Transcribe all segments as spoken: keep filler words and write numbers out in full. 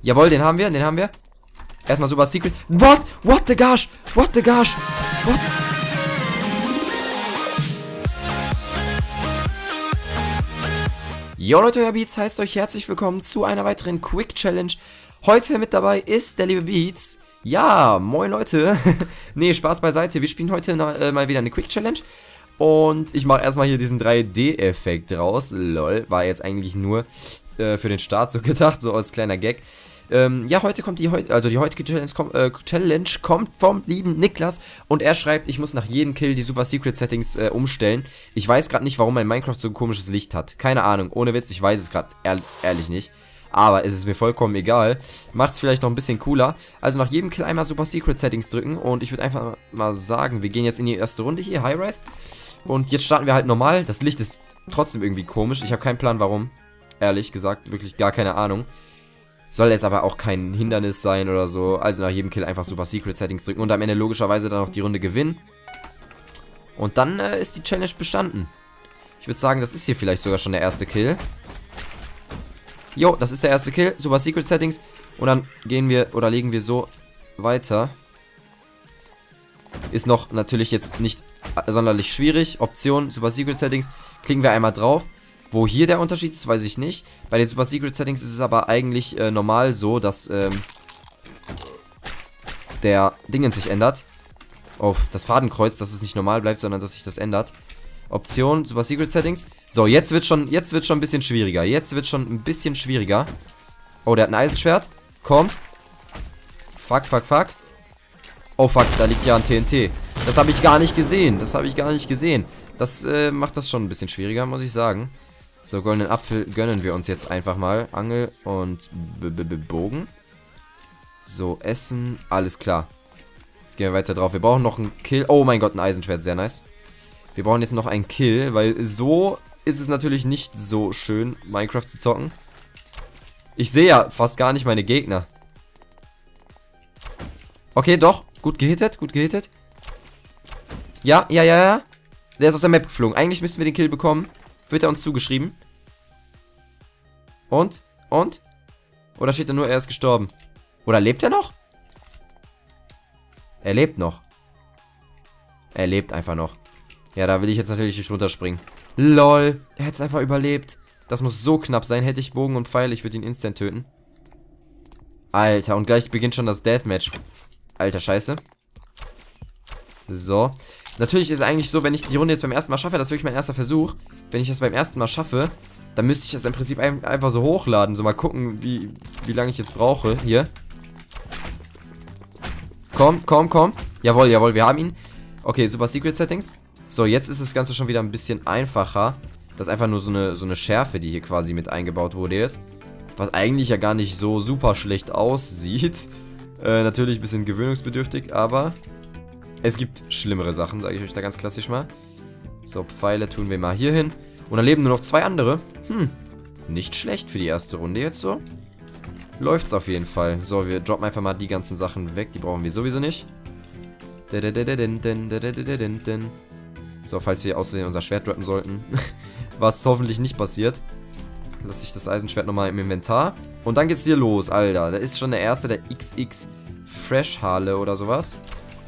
Jawohl, den haben wir, den haben wir. Erstmal Super Secret. What? What the gosh? What the gosh? What? Yo Leute, euer Beats heißt euch herzlich willkommen zu einer weiteren Quick Challenge. Heute mit dabei ist der liebe Beats. Ja, moin Leute. Nee, Spaß beiseite. Wir spielen heute äh, mal wieder eine Quick Challenge. Und ich mache erstmal hier diesen drei D-Effekt raus. Lol, war jetzt eigentlich nur äh, für den Start so gedacht, so als kleiner Gag. Ähm, ja, heute kommt die, also die heutige Challenge, kom äh, Challenge kommt vom lieben Niklas. Und er schreibt, ich muss nach jedem Kill die Super Secret Settings äh, umstellen. Ich weiß gerade nicht, warum mein Minecraft so ein komisches Licht hat. Keine Ahnung, ohne Witz, ich weiß es gerade ehr ehrlich nicht. Aber es ist mir vollkommen egal. Macht es vielleicht noch ein bisschen cooler. Also nach jedem Kill einmal Super Secret Settings drücken. Und ich würde einfach mal sagen, wir gehen jetzt in die erste Runde hier, High Rise. Und jetzt starten wir halt normal. Das Licht ist trotzdem irgendwie komisch. Ich habe keinen Plan, warum. Ehrlich gesagt, wirklich gar keine Ahnung. Soll jetzt aber auch kein Hindernis sein oder so. Also nach jedem Kill einfach Super Secret Settings drücken. Und am Ende logischerweise dann noch die Runde gewinnen. Und dann äh, ist die Challenge bestanden. Ich würde sagen, das ist hier vielleicht sogar schon der erste Kill. Jo, das ist der erste Kill. Super Secret Settings. Und dann gehen wir oder legen wir so weiter. Ist noch natürlich jetzt nicht sonderlich schwierig. Option, Super Secret Settings. Klicken wir einmal drauf. Wo hier der Unterschied ist, weiß ich nicht. Bei den Super Secret Settings ist es aber eigentlich äh, normal so, dass ähm, der Dingens sich ändert. Oh, das Fadenkreuz, dass es nicht normal bleibt, sondern dass sich das ändert. Option, Super Secret Settings. So, jetzt wird schon, jetzt wird schon ein bisschen schwieriger. Jetzt wird schon ein bisschen schwieriger. Oh, der hat ein Eisenschwert. Komm. Fuck, fuck, fuck. Oh, fuck, da liegt ja ein T N T. Das habe ich gar nicht gesehen. Das habe ich gar nicht gesehen. Das äh, macht das schon ein bisschen schwieriger, muss ich sagen. So, goldenen Apfel gönnen wir uns jetzt einfach mal. Angel und B -B -B Bogen. So, Essen. Alles klar. Jetzt gehen wir weiter drauf. Wir brauchen noch einen Kill. Oh mein Gott, ein Eisenschwert. Sehr nice. Wir brauchen jetzt noch einen Kill, weil so ist es natürlich nicht so schön, Minecraft zu zocken. Ich sehe ja fast gar nicht meine Gegner. Okay, doch. Gut gehittet, gut gehittet. Ja, ja, ja, ja. Der ist aus der Map geflogen. Eigentlich müssten wir den Kill bekommen. Wird er uns zugeschrieben? Und? Und? Oder steht da nur, er ist gestorben? Oder lebt er noch? Er lebt noch. Er lebt einfach noch. Ja, da will ich jetzt natürlich nicht runterspringen. LOL. Er hat es einfach überlebt. Das muss so knapp sein. Hätte ich Bogen und Pfeil, ich würde ihn instant töten. Alter, und gleich beginnt schon das Deathmatch. Alter, scheiße. So. Natürlich ist es eigentlich so, wenn ich die Runde jetzt beim ersten Mal schaffe, das ist wirklich mein erster Versuch. Wenn ich das beim ersten Mal schaffe, dann müsste ich das im Prinzip ein, einfach so hochladen. So mal gucken, wie, wie lange ich jetzt brauche. Hier. Komm, komm, komm. Jawohl, jawohl, wir haben ihn. Okay, Super Secret Settings. So, jetzt ist das Ganze schon wieder ein bisschen einfacher. Das ist einfach nur so eine, so eine Schärfe, die hier quasi mit eingebaut wurde jetzt. Was eigentlich ja gar nicht so super schlecht aussieht. Äh, natürlich ein bisschen gewöhnungsbedürftig, aber es gibt schlimmere Sachen, sage ich euch da ganz klassisch mal. So, Pfeile tun wir mal hier hin. Und dann leben nur noch zwei andere. Hm, nicht schlecht für die erste Runde jetzt so. Läuft's auf jeden Fall. So, wir droppen einfach mal die ganzen Sachen weg. Die brauchen wir sowieso nicht. So, falls wir außerdem unser Schwert droppen sollten. Was hoffentlich nicht passiert. Lasse ich das Eisenschwert nochmal im Inventar. Und dann geht's hier los, Alter. Da ist schon der erste, der X X Fresh Hale oder sowas.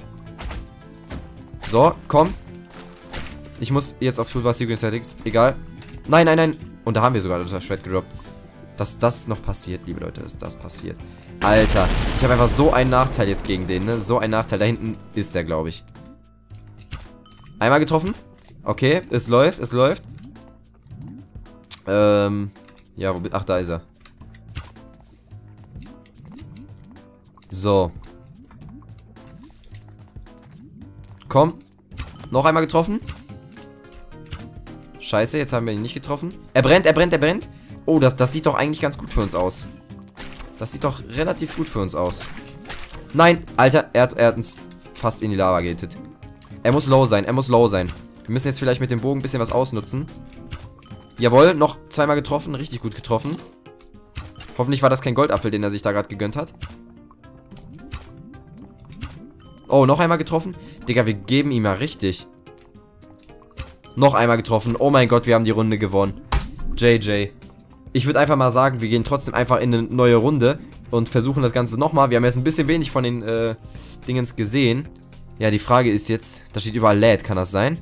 So, komm. Ich muss jetzt auf Super Secret Settings. Egal. Nein, nein, nein. Und da haben wir sogar das Schwert gedroppt. Dass das noch passiert, liebe Leute, dass das passiert. Alter, ich habe einfach so einen Nachteil jetzt gegen den, ne? So einen Nachteil. Da hinten ist der, glaube ich. Einmal getroffen. Okay, es läuft, es läuft. Ähm, ja, wo bin... Ach, da ist er. So. Komm. Noch einmal getroffen. Scheiße, jetzt haben wir ihn nicht getroffen. Er brennt, er brennt, er brennt. Oh, das, das sieht doch eigentlich ganz gut für uns aus. Das sieht doch relativ gut für uns aus. Nein, Alter, er hat, er hat uns fast in die Lava gehittet. Er muss low sein, er muss low sein. Wir müssen jetzt vielleicht mit dem Bogen ein bisschen was ausnutzen. Jawohl, noch zweimal getroffen, richtig gut getroffen. Hoffentlich war das kein Goldapfel, den er sich da gerade gegönnt hat. Oh, noch einmal getroffen. Digga, wir geben ihm mal richtig. Noch einmal getroffen. Oh mein Gott, wir haben die Runde gewonnen. J J. Ich würde einfach mal sagen, wir gehen trotzdem einfach in eine neue Runde. und versuchen das Ganze nochmal. Wir haben jetzt ein bisschen wenig von den äh, Dingens gesehen. Ja, die Frage ist jetzt, da steht überall Lad, kann das sein?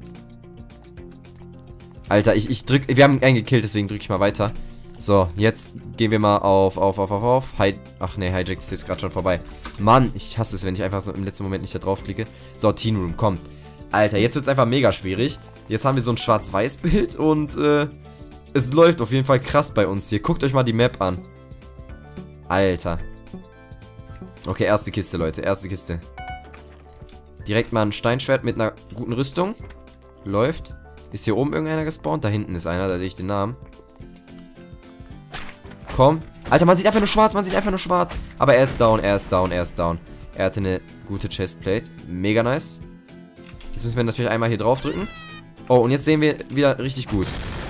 Alter, ich, ich drück, wir haben einen gekillt, deswegen drücke ich mal weiter. So, jetzt gehen wir mal auf, auf, auf, auf, auf. Hi, ach nee, Hijack ist jetzt gerade schon vorbei. Mann, ich hasse es, wenn ich einfach so im letzten Moment nicht da drauf klicke. So, Teen Room, komm. Alter, jetzt wird es einfach mega schwierig. Jetzt haben wir so ein Schwarz-Weiß-Bild und äh, es läuft auf jeden Fall krass bei uns hier. Guckt euch mal die Map an. Alter. Okay, erste Kiste, Leute, erste Kiste. Direkt mal ein Steinschwert mit einer guten Rüstung. Läuft. Ist hier oben irgendeiner gespawnt? Da hinten ist einer, da sehe ich den Namen. Komm. Alter, man sieht einfach nur schwarz, man sieht einfach nur schwarz. Aber er ist down, er ist down, er ist down. Er hatte eine gute Chestplate. Mega nice. Jetzt müssen wir natürlich einmal hier drauf drücken. Oh, und jetzt sehen wir wieder richtig gut.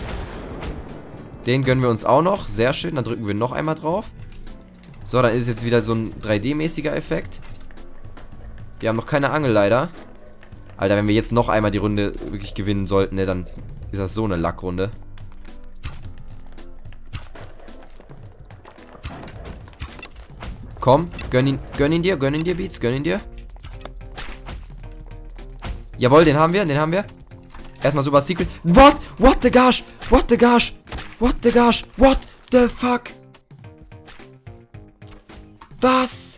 Den gönnen wir uns auch noch. Sehr schön, dann drücken wir noch einmal drauf. So, dann ist jetzt wieder so ein drei D-mäßiger Effekt. Wir haben noch keine Angel leider. Alter, wenn wir jetzt noch einmal die Runde wirklich gewinnen sollten, ne, dann ist das so eine Lackrunde. Komm, gönn ihn, gönn ihn dir, gönn ihn dir, Beats, gönn ihn dir. Jawohl, den haben wir, den haben wir. Erstmal super Secret. What? What the gosh? What the gosh? What the gosh? What the fuck? Was?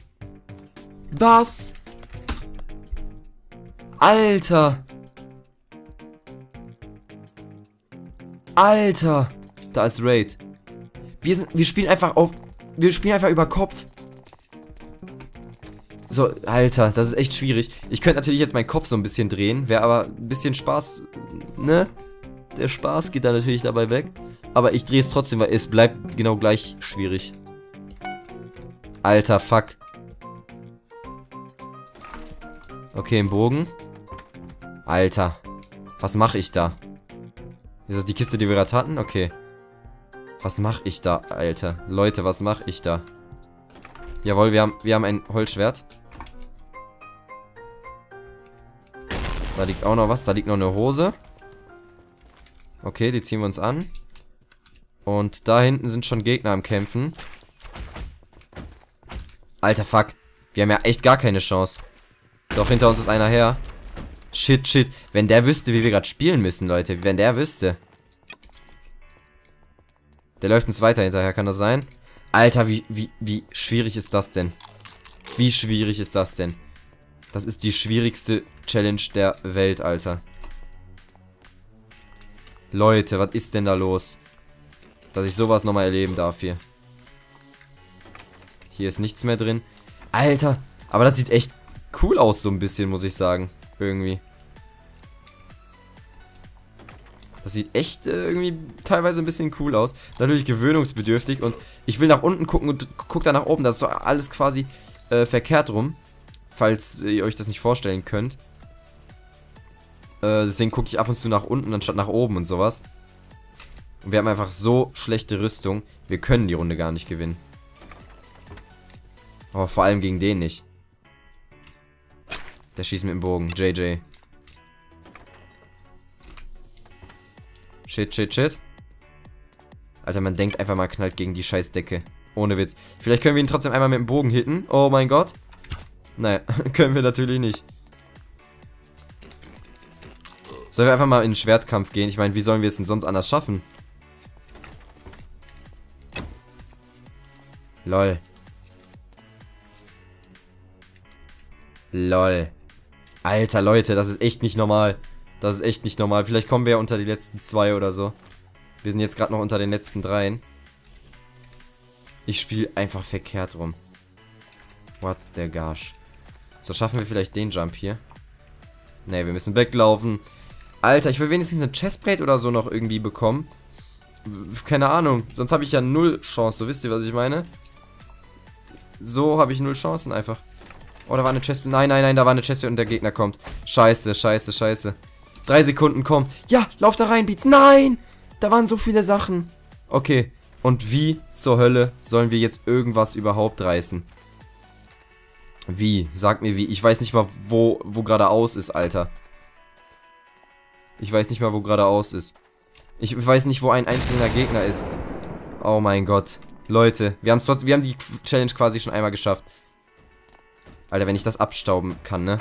Was? Alter. Alter. Da ist Raid. Wir sind, wir spielen einfach auf, wir spielen einfach über Kopf. So, Alter, das ist echt schwierig. Ich könnte natürlich jetzt meinen Kopf so ein bisschen drehen, wäre aber ein bisschen Spaß, ne? Der Spaß geht da natürlich dabei weg. Aber ich drehe es trotzdem, weil es bleibt genau gleich schwierig. Alter, fuck. Okay, im Bogen. Alter. Was mache ich da? Ist das die Kiste, die wir gerade hatten? Okay. Was mache ich da, Alter? Leute, was mache ich da? Jawohl, wir haben, wir haben ein Holzschwert. Da liegt auch noch was. Da liegt noch eine Hose. Okay, die ziehen wir uns an. Und da hinten sind schon Gegner am Kämpfen. Alter, fuck. Wir haben ja echt gar keine Chance. Doch, hinter uns ist einer her. Shit, shit. Wenn der wüsste, wie wir gerade spielen müssen, Leute. Wenn der wüsste. Der läuft uns weiter hinterher, kann das sein? Alter, wie, wie, wie schwierig ist das denn? Wie schwierig ist das denn? Das ist die schwierigste Challenge der Welt, Alter. Leute, was ist denn da los? Dass ich sowas nochmal erleben darf hier. Hier ist nichts mehr drin. Alter, aber das sieht echt cool aus, so ein bisschen, muss ich sagen. Irgendwie. Das sieht echt äh, irgendwie teilweise ein bisschen cool aus. Natürlich gewöhnungsbedürftig und ich will nach unten gucken und guck dann nach oben. Das ist so alles quasi äh, verkehrt rum. Falls ihr euch das nicht vorstellen könnt. Äh, deswegen gucke ich ab und zu nach unten anstatt nach oben und sowas. Und wir haben einfach so schlechte Rüstung. Wir können die Runde gar nicht gewinnen. Aber vor allem gegen den nicht. Der schießt mit dem Bogen. J J. Shit, shit, shit. Alter, man denkt einfach mal, knallt gegen die Scheißdecke. Ohne Witz. Vielleicht können wir ihn trotzdem einmal mit dem Bogen hitten. Oh mein Gott. Naja, können wir natürlich nicht. Sollen wir einfach mal in den Schwertkampf gehen? Ich meine, wie sollen wir es denn sonst anders schaffen? Lol. Lol. Alter, Leute, das ist echt nicht normal. Das ist echt nicht normal. Vielleicht kommen wir ja unter die letzten zwei oder so. Wir sind jetzt gerade noch unter den letzten dreien. Ich spiele einfach verkehrt rum. What the gosh. So, schaffen wir vielleicht den Jump hier? Ne, wir müssen weglaufen. Alter, ich will wenigstens eine Chestplate oder so noch irgendwie bekommen. Keine Ahnung. Sonst habe ich ja null Chance. So, wisst ihr, was ich meine? So habe ich null Chancen einfach. Oh, da war eine Chestplate. Nein, nein, nein, da war eine Chestplate und der Gegner kommt. Scheiße, scheiße, scheiße. Drei Sekunden, komm. Ja, lauf da rein, Beats. Nein! Da waren so viele Sachen. Okay. Und wie zur Hölle sollen wir jetzt irgendwas überhaupt reißen? Wie? Sag mir wie. Ich weiß nicht mal, wo, wo geradeaus ist, Alter. Ich weiß nicht mal, wo geradeaus ist. Ich weiß nicht, wo ein einzelner Gegner ist. Oh mein Gott. Leute, wir, haben's trotzdem, wir haben die Challenge quasi schon einmal geschafft. Alter, wenn ich das abstauben kann, ne?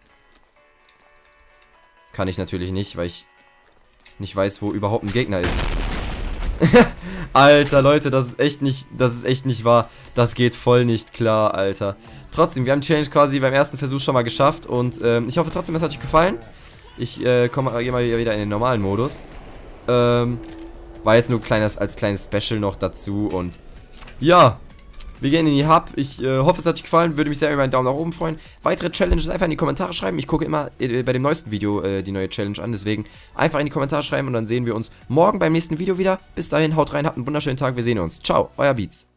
Kann ich natürlich nicht, weil ich nicht weiß, wo überhaupt ein Gegner ist. Alter, Leute, das ist echt nicht, das ist echt nicht wahr. Das geht voll nicht klar, Alter. Trotzdem, wir haben die Challenge quasi beim ersten Versuch schon mal geschafft. Und ähm, ich hoffe trotzdem, es hat euch gefallen. Ich äh, komme mal wieder in den normalen Modus. Ähm, war jetzt nur kleines, als kleines Special noch dazu. Und ja, wir gehen in die Hub. Ich äh, hoffe, es hat euch gefallen. Würde mich sehr über einen Daumen nach oben freuen. Weitere Challenges einfach in die Kommentare schreiben. Ich gucke immer äh, bei dem neuesten Video äh, die neue Challenge an. Deswegen einfach in die Kommentare schreiben und dann sehen wir uns morgen beim nächsten Video wieder. Bis dahin, haut rein, habt einen wunderschönen Tag. Wir sehen uns. Ciao, euer Beats.